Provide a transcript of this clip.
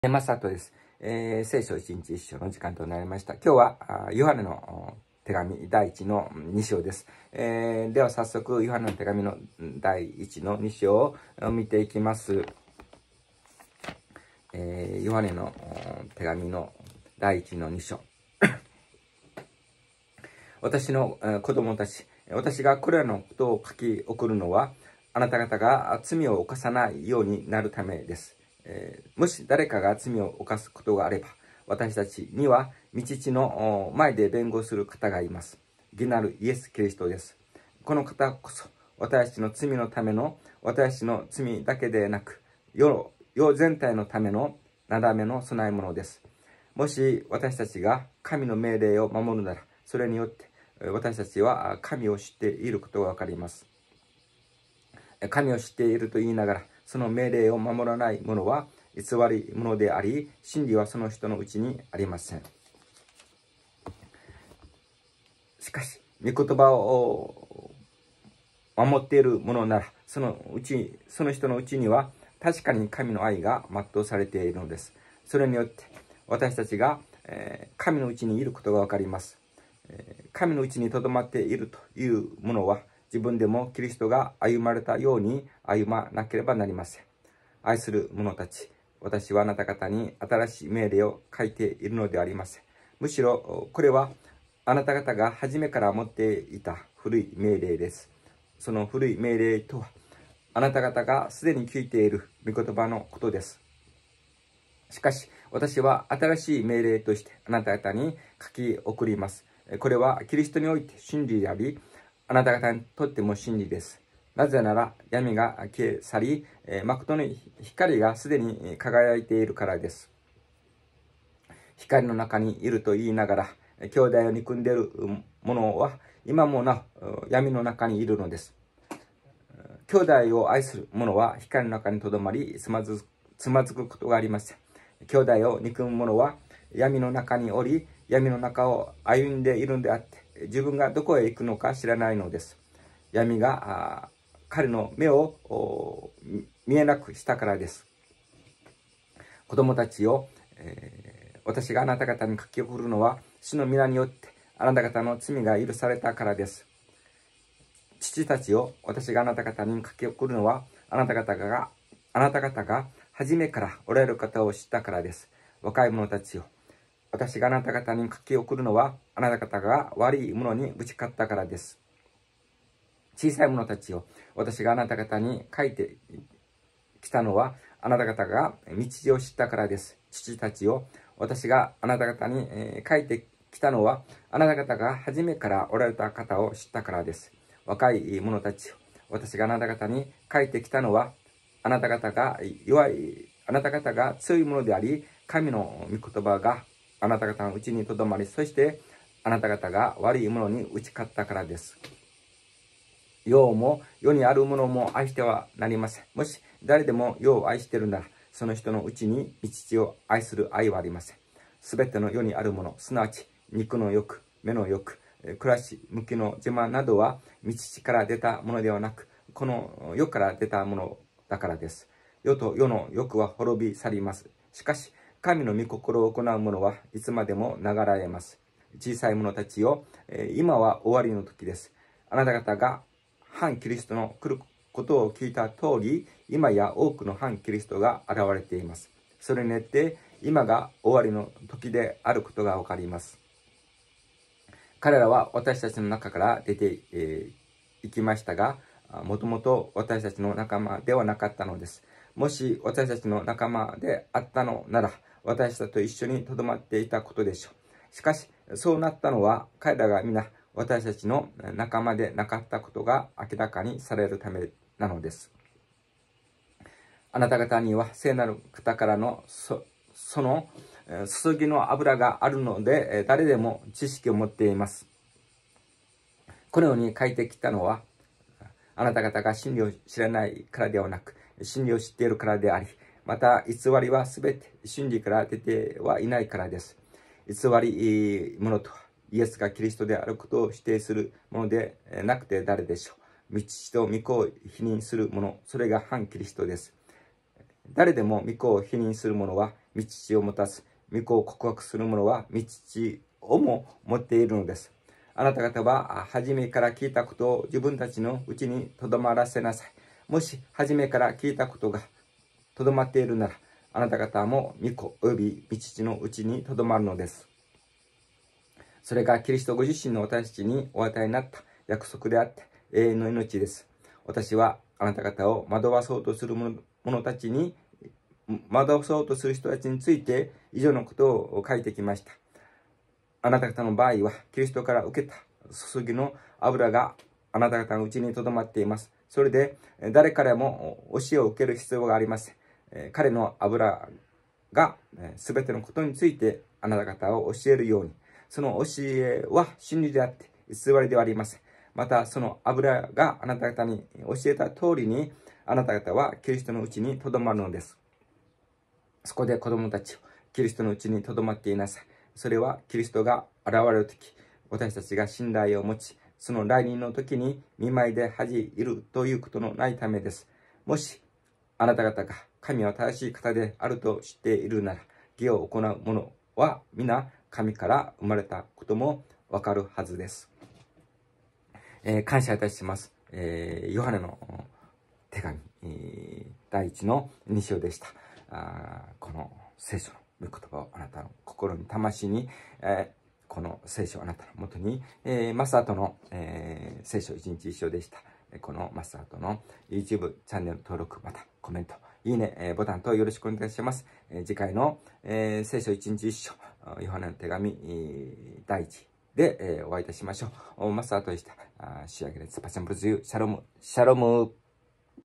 マサトです。聖書一日一章の時間となりました。今日はヨハネの手紙第1の2章です。では早速ヨハネの手紙の第1の2章を見ていきます。ヨハネの手紙の第1の2章。私の子供たち、私がこれらのことを書き送るのは、あなた方が罪を犯さないようになるためです。もし誰かが罪を犯すことがあれば、私たちには御父の前で弁護する方がいます。義なるイエス・キリストです。この方こそ、私たちの罪のための、私たちの罪だけでなく、世全体のためのなだめの備え物です。もし私たちが神の命令を守るなら、それによって私たちは神を知っていることがわかります。神を知っていると言いながら、その命令を守らない者は偽り者であり、真理はその人のうちにありません。しかし、御言葉を守っている者なら、その人のうちには確かに神の愛が全うされているのです。それによって私たちが神のうちにいることがわかります。神のうちにとどまっているというものは、自分でもキリストが歩まれたように歩まなければなりません。愛する者たち、私はあなた方に新しい命令を書いているのではありません。むしろこれはあなた方が初めから持っていた古い命令です。その古い命令とは、あなた方がすでに聞いている御言葉のことです。しかし、私は新しい命令としてあなた方に書き送ります。これはキリストにおいて真理であり、あなた方にとっても真理です。なぜなら闇が消え去り、誠の光がすでに輝いているからです。光の中にいると言いながら、兄弟を憎んでいる者は今もなお闇の中にいるのです。兄弟を愛する者は光の中にとどまり、つまずくことがありません。兄弟を憎む者は闇の中におり、闇の中を歩んでいるのであって、自分がどこへ行くのか知らないのです。闇が彼の目を見えなくしたからです。子供たちを、私があなた方に書き送るのは、主の皆によってあなた方の罪が許されたからです。父たちを私があなた方に書き送るのは、あなた方が初めからおられる方を知ったからです。若い者たちを私があなた方に書き送るのは、あなた方が悪い者に打ち勝ったからです。小さい者たちを私があなた方に書いてきたのは、あなた方が道を知ったからです。父たちを私があなた方に書いてきたのは、あなた方が初めからおられた方を知ったからです。若い者たちを私があなた方に書いてきたのは、あなた方が強いものであり、神の御言葉があなた方のうちにとどまり、そしてあなた方が悪い者に打ち勝ったからです。世も世にあるものも愛してはなりません。もし誰でも世を愛しているなら、その人のうちに御父を愛する愛はありません。すべての世にあるもの、すなわち肉の欲、目の欲、暮らし向きの自慢などは御父から出たものではなく、この世から出たものだからです。世と世の欲は滅び去ります。しかし、神の御心を行う者はいつまでも流られます。小さい者たちよ、今は終わりの時です。あなた方が反キリストの来ることを聞いた通り、今や多くの反キリストが現れています。それによって今が終わりの時であることがわかります。彼らは私たちの中から出ていきましたが、もともと私たちの仲間ではなかったのです。もし私たちの仲間であったのなら、私たちと一緒にとどまっていたことでしょう。しかし、そうなったのは彼らが皆私たちの仲間でなかったことが明らかにされるためなのです。あなた方には聖なる方からのその注ぎの油があるので、誰でも知識を持っています。このように書いてきたのは、あなた方が真理を知らないからではなく、真理を知っているからであり、また偽りはすべて真理から出てはいないからです。偽り者とは、イエスがキリストであることを否定するものでなくて誰でしょう。御父と御子を否認する者、それが反キリストです。誰でも御子を否認する者は道父を持たず、御子を告白する者は道父をも持っているのです。あなた方は初めから聞いたことを自分たちのうちにとどまらせなさい。もし初めから聞いたことがとどまっているなら、あなた方も御子および御父のうちにとどまるのです。それがキリストご自身の私たちにお与えになった約束であって永遠の命です。私はあなた方を惑わそうとする者たちに、惑わそうとする人たちについて以上のことを書いてきました。あなた方の場合は、キリストから受けた注ぎの油があなた方のうちにとどまっています。それで、誰からも教えを受ける必要がありません。彼の油がすべてのことについてあなた方を教えるように、その教えは真理であって偽りではありません。また、その油があなた方に教えた通りに、あなた方はキリストのうちにとどまるのです。そこで子供たちをキリストのうちにとどまっていなさい。それはキリストが現れるとき、私たちが信頼を持ち、その来臨の時に見舞いで恥じるということのないためです。もし、あなた方が神は正しい方であると知っているなら、義を行う者は皆神から生まれたこともわかるはずです。感謝いたします。ヨハネの手紙、第1の2章でした。この聖書の御言葉をあなたの心に魂に、この聖書をあなたのもとに、マスアートの、聖書1日1章でした。このマスアートの YouTube チャンネル登録、またコメント、いいね、ボタンとよろしくお願いします。次回の、聖書1日1章、ヨハネの手紙、第1で、お会いいたしましょう。マスアートでした。仕上げです。パチャンプズユ、シャロム、シャロム。